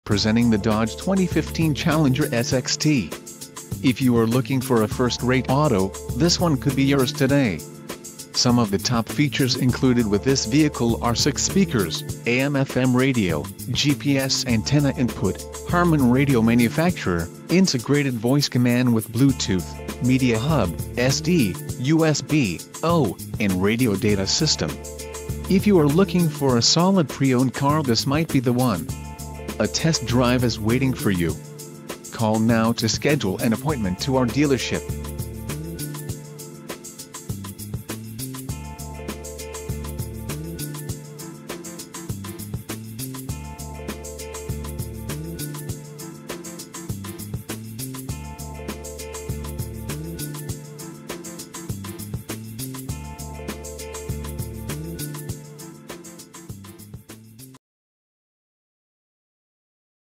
Presenting the Dodge 2015 Challenger SXT. If you are looking for a first-rate auto, this one could be yours today. Some of the top features included with this vehicle are 6 speakers, AM/FM radio, GPS antenna input, Harman radio manufacturer, integrated voice command with Bluetooth, media hub, SD, USB, O, and radio data system. If you are looking for a solid pre-owned car, this might be the one. A test drive is waiting for you. Call now to schedule an appointment to our dealership.